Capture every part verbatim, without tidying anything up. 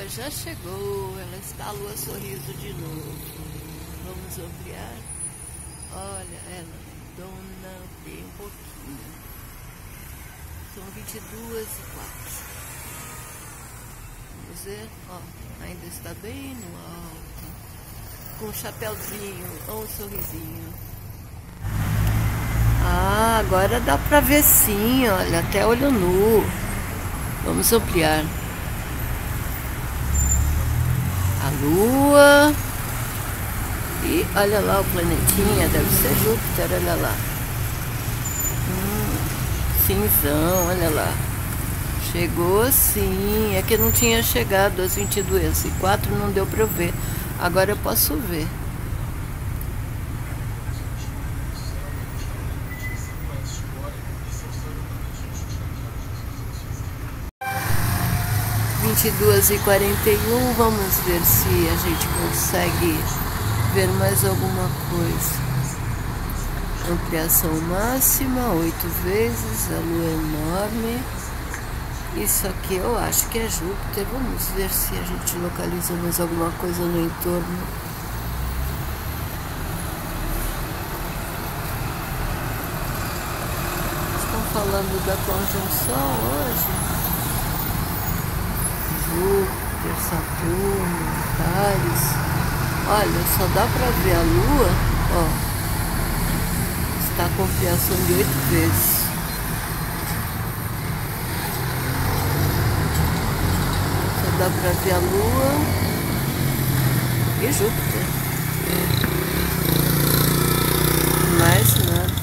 Lua já chegou, ela está a Lua Sorriso de novo. Vamos ampliar. Olha, ela, dona, bem um pouquinho. São vinte e duas e quatro. Vamos ver, ó, ainda está bem no alto. Com um chapéuzinho, ou um sorrisinho. Ah, agora dá pra ver sim, olha, até olho nu. Vamos ampliar. A Lua. E olha lá o planetinha, deve ser Júpiter, olha lá. Hum, cinzão, olha lá. Chegou sim, é que não tinha chegado às vinte e duas e quatro, não deu pra eu ver. Agora eu posso ver. vinte e duas e quarenta e um, vamos ver se a gente consegue ver mais alguma coisa. Ampliação máxima, oito vezes, a Lua é enorme. Isso aqui eu acho que é Júpiter. Vamos ver se a gente localiza mais alguma coisa no entorno. Estão falando da conjunção hoje. Júpiter, Saturno, Ares. Olha, só dá pra ver a Lua, ó. Está com ampliação de oito vezes. Só dá pra ver a Lua e Júpiter. Mais nada.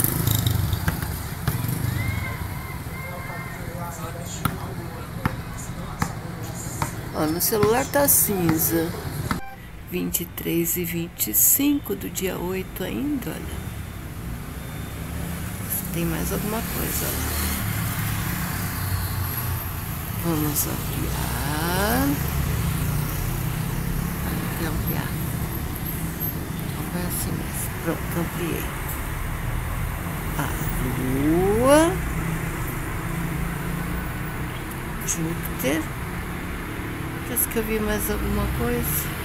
Ó, no celular tá cinza. vinte e três e vinte e cinco do dia oito ainda, olha. Tem mais alguma coisa, olha. Vamos ampliar. Aqui ampliar. Então vai assim mesmo. Pronto, ampliei. A Lua. Júpiter. Parece que eu vi mais alguma coisa.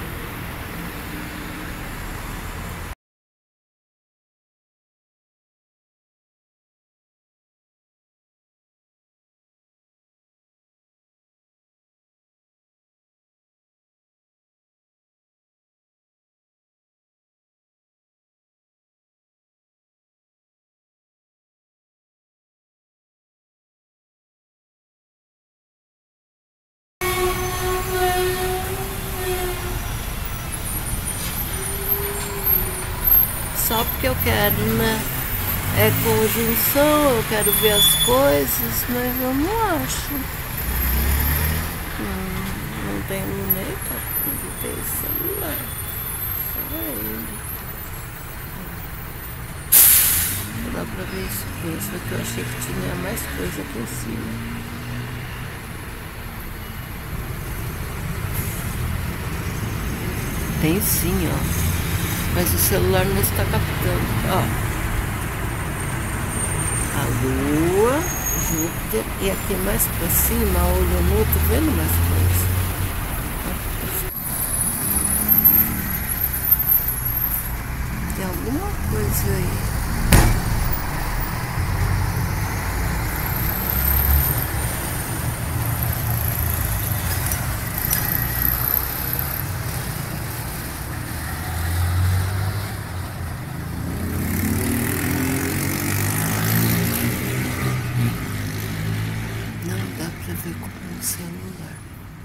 Só porque eu quero, né? É conjunção, eu quero ver as coisas, mas eu não acho. Hum, não tem luneta, não tem celular. Só ele. Não dá pra ver isso aqui, isso aqui eu achei que tinha mais coisa aqui em cima. Tem sim, ó. Mas o celular não está captando, ó. A Lua, Júpiter e aqui mais pra cima, olho nu, tô vendo mais coisa. Tem alguma coisa aí. Ver com o celular.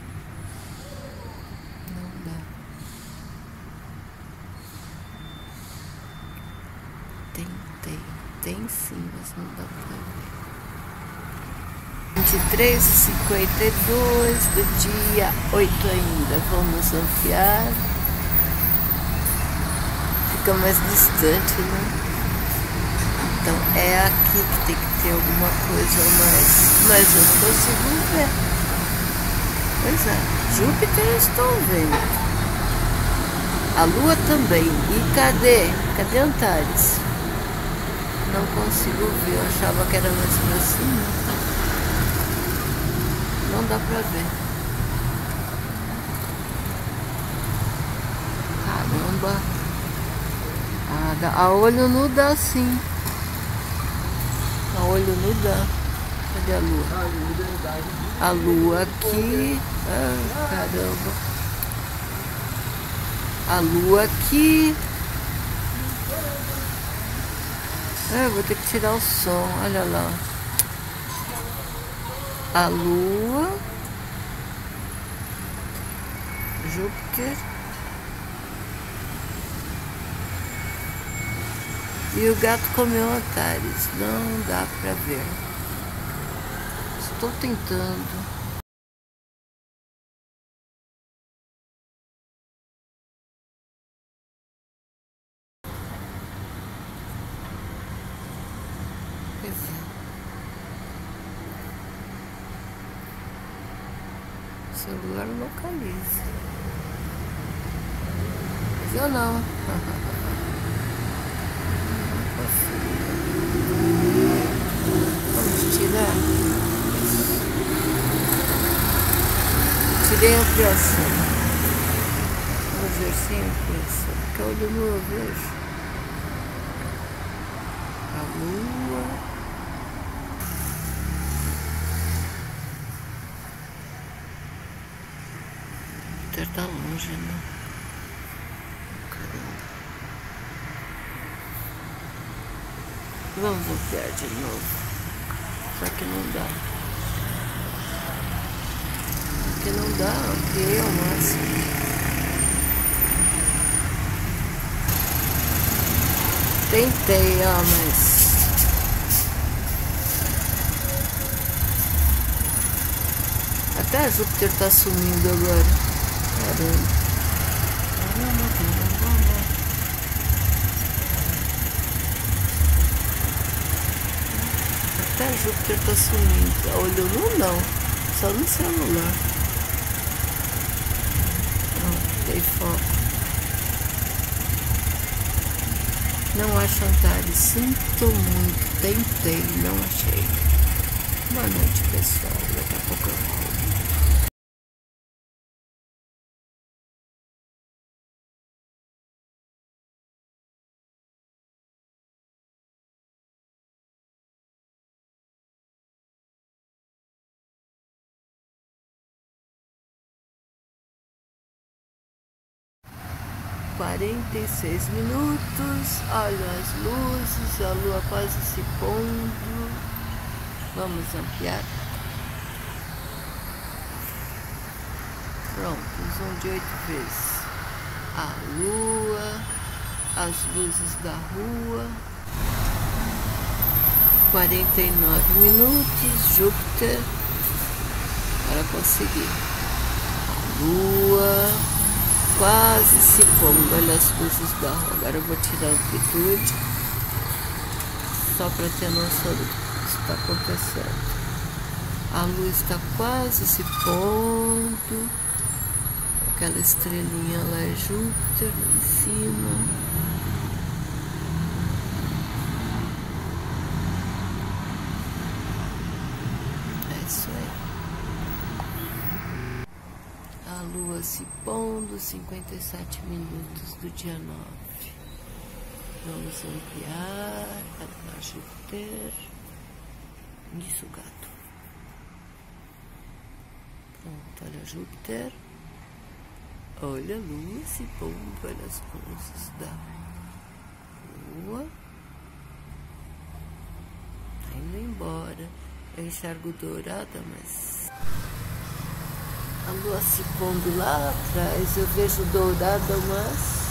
Não dá. Tentei. Tem sim, mas não dá pra ver. vinte e três e cinquenta e dois do dia oito ainda. Vamos ampliar. Fica mais distante, né? Então é aqui que tem que ter alguma coisa a mais. Mas eu não consigo ver. Pois é, Júpiter eu estou vendo. A Lua também. E cadê? Cadê Antares? Não consigo ver. Eu achava que era mais pra cima. Não dá pra ver. caramba. Ah, dá, a olho nu dá sim. A olho nu dá. Cadê a lua? A lua aqui. Ah, caramba. A lua aqui. Ah, vou ter que tirar o som. Olha lá. A lua. Júpiter. E o gato comeu Antares. Não dá pra ver. Estou tentando. Pois é. O celular localiza. Mas eu não. Vamos tirar. Tirei a ampliação. Vamos ver sem ampliação. Porque olho nu eu vejo. A lua. Júpiter tá longe, né? Caramba. Vamos ampliar de novo. Só que não dá. Porque não dá, ampliei ao máximo. Tentei, ó, mas... Até a Júpiter tá sumindo agora. Caramba. Caramba, caramba. Até a Júpiter tá sumindo. Olho nu não. Só no celular. Não, dei foco. Não acho Antares. Sinto muito. Tentei, não achei. Boa noite, pessoal. Daqui a pouco eu volto. quarenta e seis minutos, olha as luzes, a lua quase se pondo. Vamos ampliar. Pronto, zoom de oito vezes. A lua, as luzes da rua. quarenta e nove minutos, Júpiter. Para conseguir. A lua. Quase se pondo, olha as luzes da rua. Agora eu vou tirar a amplitude, só para ter noção do que está acontecendo. A luz está quase se pondo, aquela estrelinha lá é Júpiter, lá em cima. É isso aí. A lua se pondo, cinquenta e sete minutos do dia nove. Vamos ampliar. Cadê a Júpiter? Isso, gato. Pronto, olha a Júpiter. Olha a lua se pondo, olha as luzes da lua. Tá indo embora. Eu enxergo dourada, mas... A lua se pondo lá atrás, eu vejo dourada, mas...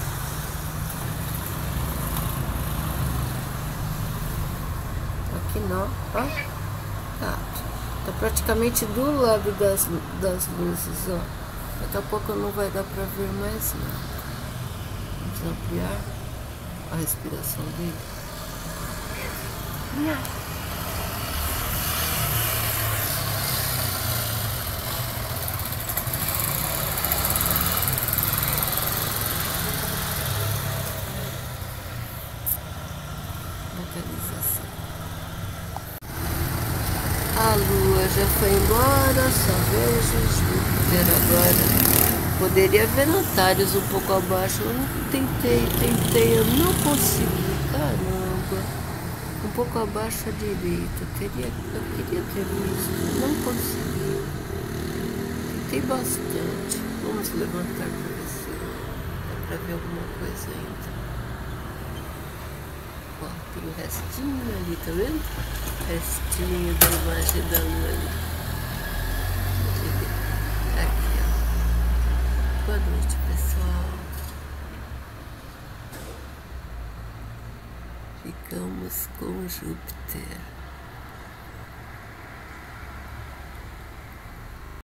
Aqui não, ó. Ah, tá praticamente do lado das, das luzes, ó. Daqui a pouco não vai dar pra ver mais nada. Vamos ampliar a respiração dele. Não. A lua já foi embora, só vejo Júpiter agora. Poderia ver notários um pouco abaixo. Eu tentei, tentei, eu não consegui. Caramba. Um pouco abaixo à direita. Teria, eu queria ter visto. Não consegui. Tentei bastante. Vamos levantar para ver se dá para ver alguma coisa ainda. Ó, tem o restinho ali, tá vendo? Restinho da imagem da lua ali. Aqui, ó. Boa noite, pessoal. Ficamos com Júpiter.